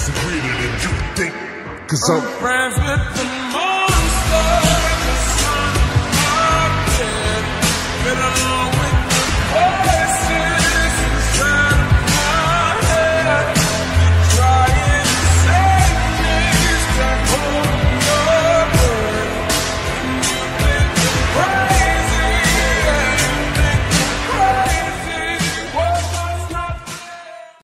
weirder than you think. Cause I'm friends with the